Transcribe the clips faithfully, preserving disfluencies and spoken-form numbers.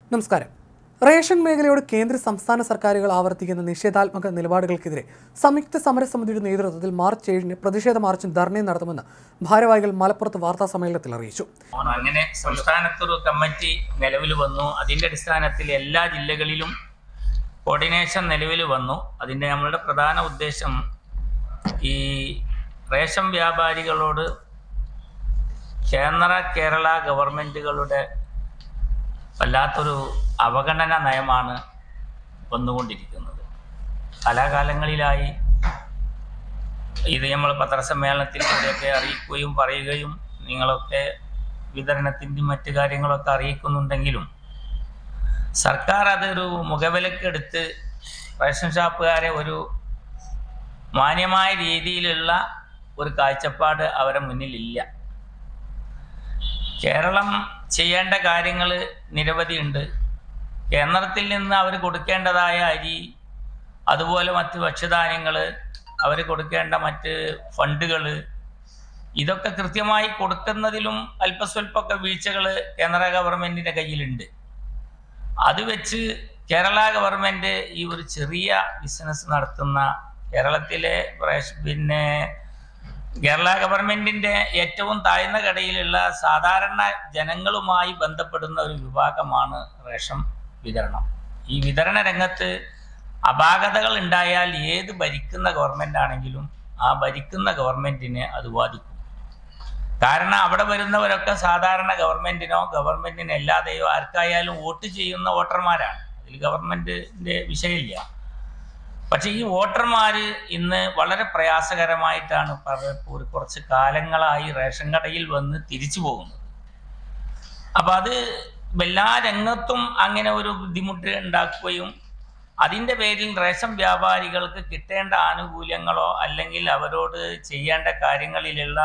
നമസ്കാരം. റേഷൻ മേഖലയോട് കേന്ദ്ര സംസ്ഥാന സർക്കാരുകൾ ആവർത്തിക്കുന്ന നിഷേധാത്മക നിലപാടുകൾക്കെതിരെ സംയുക്ത സമരസമിതിയുടെ നേതൃത്വത്തിൽ മാർച്ച് ഏഴിന് പ്രതിഷേധ മാർച്ചും ധർണയും നടത്തുമെന്ന് ഭാരവാഹികൾ മലപ്പുറത്ത് വാർത്താ സമ്മേളനത്തിൽ അറിയിച്ചു. അങ്ങനെ സംസ്ഥാനത്തൊരു കമ്മിറ്റി നിലവിൽ വന്നു. അതിൻ്റെ അടിസ്ഥാനത്തിൽ എല്ലാ ജില്ലകളിലും കോർഡിനേഷൻ നിലവിൽ വന്നു. അതിൻ്റെ നമ്മളുടെ പ്രധാന ഉദ്ദേശം ഈ റേഷൻ വ്യാപാരികളോട് കേന്ദ്ര കേരള ഗവൺമെൻറ്റുകളുടെ വല്ലാത്തൊരു അവഗണന നയമാണ് വന്നുകൊണ്ടിരിക്കുന്നത്. കാലാകാലങ്ങളിലായി ഇത് നമ്മൾ പത്രസമ്മേളനത്തിൽ കൂടെയൊക്കെ അറിയിക്കുകയും പറയുകയും നിങ്ങളൊക്കെ വിതരണത്തിൻ്റെയും മറ്റു കാര്യങ്ങളൊക്കെ അറിയിക്കുന്നുണ്ടെങ്കിലും സർക്കാർ അതൊരു മുഖവിലക്കെടുത്ത് റേഷൻ ഷാപ്പുകാരെ ഒരു മാന്യമായ രീതിയിലുള്ള ഒരു കാഴ്ചപ്പാട് അവരെ മുന്നിലില്ല. കേരളം ചെയ്യേണ്ട കാര്യങ്ങൾ നിരവധിയുണ്ട്. കേന്ദ്രത്തിൽ നിന്ന് അവർ കൊടുക്കേണ്ടതായ അരി, അതുപോലെ മറ്റ് ഭക്ഷ്യധാന്യങ്ങൾ, അവർ കൊടുക്കേണ്ട മറ്റ് ഫണ്ടുകൾ, ഇതൊക്കെ കൃത്യമായി കൊടുക്കുന്നതിലും അല്പസ്വല്പമൊക്കെ വീഴ്ചകൾ കേന്ദ്ര ഗവൺമെൻറ്റിൻ്റെ കയ്യിലുണ്ട്. അത് വെച്ച് കേരള ഗവൺമെൻറ് ഈ ഒരു ചെറിയ ബിസിനസ് നടത്തുന്ന കേരളത്തിലെ പിന്നെ കേരള ഗവൺമെൻറ്റിൻ്റെ ഏറ്റവും താഴ്ന്ന കടയിലുള്ള സാധാരണ ജനങ്ങളുമായി ബന്ധപ്പെടുന്ന ഒരു വിഭാഗമാണ് റേഷൻ വിതരണം. ഈ വിതരണ രംഗത്ത് അപാകതകൾ ഉണ്ടായാൽ ഏത് ഭരിക്കുന്ന ഗവൺമെൻറ് ആണെങ്കിലും ആ ഭരിക്കുന്ന ഗവൺമെൻറ്റിനെ അത് ബാധിക്കും. കാരണം അവിടെ വരുന്നവരൊക്കെ സാധാരണ ഗവൺമെൻറ്റിനോ ഗവൺമെൻറ്റിന് അല്ലാതെയോ ആർക്കായാലും വോട്ട് ചെയ്യുന്ന വോട്ടർമാരാണ്. അതിൽ ഗവൺമെൻറ്റിൻ്റെ വിഷയമില്ല. പക്ഷേ ഈ വോട്ടർമാർ ഇന്ന് വളരെ പ്രയാസകരമായിട്ടാണ് ഒരു കുറച്ച് കാലങ്ങളായി റേഷൻ കടയിൽ വന്ന് തിരിച്ചു പോകുന്നത്. അപ്പം അത് എല്ലാ രംഗത്തും അങ്ങനെ ഒരു ബുദ്ധിമുട്ട് ഉണ്ടാക്കുകയും അതിൻ്റെ പേരിൽ റേഷൻ വ്യാപാരികൾക്ക് കിട്ടേണ്ട ആനുകൂല്യങ്ങളോ അല്ലെങ്കിൽ അവരോട് ചെയ്യേണ്ട കാര്യങ്ങളിലുള്ള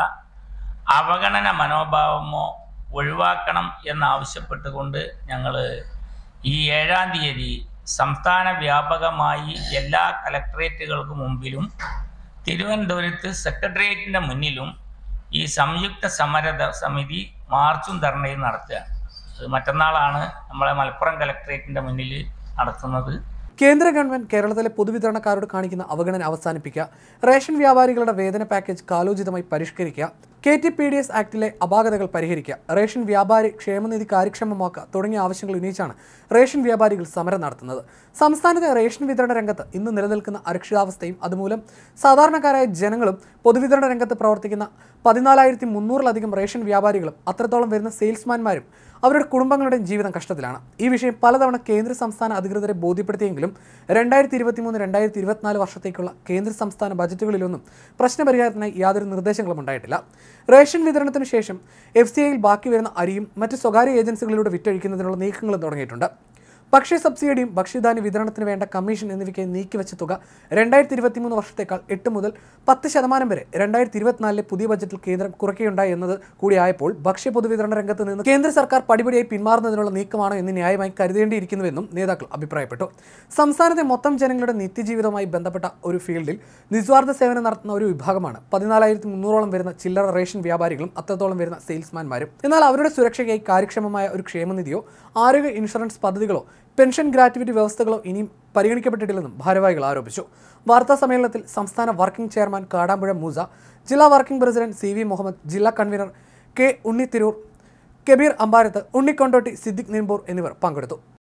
അവഗണന മനോഭാവമോ ഒഴിവാക്കണം എന്നാവശ്യപ്പെട്ടുകൊണ്ട് ഞങ്ങൾ ഈ ഏഴാം തീയതി സംസ്ഥാന വ്യാപകമായി എല്ലാ കലക്ട്രേറ്റുകൾക്ക് മുമ്പിലും തിരുവനന്തപുരത്ത് സെക്രട്ടേറിയറ്റിൻ്റെ മുന്നിലും ഈ സംയുക്ത സമര സമിതി മാർച്ചും ധർണയും നടത്തുകയാണ്. അത് മറ്റന്നാളാണ് നമ്മളെ മലപ്പുറം കലക്ട്രേറ്റിൻ്റെ മുന്നിൽ നടത്തുന്നത്. കേന്ദ്ര ഗവൺമെന്റ് കേരളത്തിലെ പൊതുവിതരണക്കാരോട് കാണിക്കുന്ന അവഗണന അവസാനിപ്പിക്കുക, റേഷൻ വ്യാപാരികളുടെ വേതന പാക്കേജ് കാലോചിതമായി പരിഷ്കരിക്കുക, K T P D S ആക്ടിലെ അപാകതകൾ പരിഹരിക്കുക, റേഷൻ വ്യാപാരി ക്ഷേമനിധി കാര്യക്ഷമമാക്കുക തുടങ്ങിയ ആവശ്യങ്ങൾ ഉന്നയിച്ചാണ് റേഷൻ വ്യാപാരികൾ സമരം നടത്തുന്നത്. സംസ്ഥാനത്തെ റേഷൻ വിതരണ രംഗത്ത് ഇന്ന് നിലനിൽക്കുന്ന അരക്ഷിതാവസ്ഥയും അതുമൂലം സാധാരണക്കാരായ ജനങ്ങളും പൊതുവിതരണ രംഗത്ത് പ്രവർത്തിക്കുന്ന പതിനാലായിരത്തി മുന്നൂറിലധികം റേഷൻ വ്യാപാരികളും അത്രത്തോളം വരുന്ന സെയിൽസ്മാൻമാരും അവരുടെ കുടുംബങ്ങളുടെയും ജീവിതം കഷ്ടത്തിലാണ്. ഈ വിഷയം പലതവണ കേന്ദ്ര സംസ്ഥാന അധികൃതരെ ബോധ്യപ്പെടുത്തിയെങ്കിലും രണ്ടായിരത്തി ഇരുപത്തി മൂന്ന് രണ്ടായിരത്തി ഇരുപത്തിനാല് വർഷത്തേക്കുള്ള കേന്ദ്ര സംസ്ഥാന ബജറ്റുകളിലൊന്നും പ്രശ്നപരിഹാരത്തിനായി യാതൊരു നിർദ്ദേശങ്ങളും ഉണ്ടായിട്ടില്ല. റേഷൻ വിതരണത്തിനു ശേഷം എഫ് സി ഐയിൽ ബാക്കി വരുന്ന അരിയും മറ്റ് സ്വകാര്യ ഏജൻസികളിലൂടെ വിറ്റഴിക്കുന്നതിനുള്ള നീക്കങ്ങളും തുടങ്ങിയിട്ടുണ്ട്. ഭക്ഷ്യ സബ്സിഡിയും ഭക്ഷ്യധാന്യ വിതരണത്തിന് വേണ്ട കമ്മീഷൻ എന്നിവയ്ക്ക് നീക്കിവെച്ച തുക രണ്ടായിരത്തി ഇരുപത്തി മൂന്ന് വർഷത്തേക്കാൾ എട്ട് മുതൽ പത്ത് ശതമാനം വരെ രണ്ടായിരത്തി ഇരുപത്തിനാലിലെ പുതിയ ബജറ്റിൽ കേന്ദ്രം കുറയ്ക്കുകയുണ്ടായി എന്നത് കൂടിയായപ്പോൾ ഭക്ഷ്യ പൊതുവിതരണ രംഗത്ത് നിന്ന് കേന്ദ്ര സർക്കാർ പടിപടിയായി പിന്മാറുന്നതിനുള്ള നീക്കമാണോ എന്ന് ന്യായമായി കരുതേണ്ടിയിരിക്കുന്നുവെന്നും നേതാക്കൾ അഭിപ്രായപ്പെട്ടു. സംസ്ഥാനത്തെ മൊത്തം ജനങ്ങളുടെ നിത്യജീവിതവുമായി ബന്ധപ്പെട്ട ഒരു ഫീൽഡിൽ നിസ്വാർത്ഥ സേവനം നടത്തുന്ന ഒരു വിഭാഗമാണ് പതിനാലായിരത്തി മുന്നൂറോളം വരുന്ന ചില്ലറ റേഷൻ വ്യാപാരികളും അത്രത്തോളം വരുന്ന സെയിൽസ്മാൻമാരും. എന്നാൽ അവരുടെ സുരക്ഷയ്ക്കായി കാര്യക്ഷമമായ ഒരു ക്ഷേമനിധിയോ ആരോഗ്യ ഇൻഷുറൻസ് പദ്ധതികളോ പെൻഷൻ ഗ്രാറ്റുവിറ്റി വ്യവസ്ഥകളോ ഇനിയും പരിഗണിക്കപ്പെട്ടിട്ടില്ലെന്നും ഭാരവാഹികൾ ആരോപിച്ചു. വാർത്താ സമ്മേളനത്തിൽ സംസ്ഥാന വർക്കിംഗ് ചെയർമാൻ കാടാമ്പുഴ മൂസ, ജില്ലാ working president C V Muhammad, ജില്ലാ കൺവീനർ കെ ഉണ്ണിത്തിരൂർ, കബീർ അമ്പാരത്ത്, ഉണ്ണിക്കൊണ്ടോട്ടി, സിദ്ദിഖ് നിമ്പൂർ എന്നിവർ പങ്കെടുത്തു.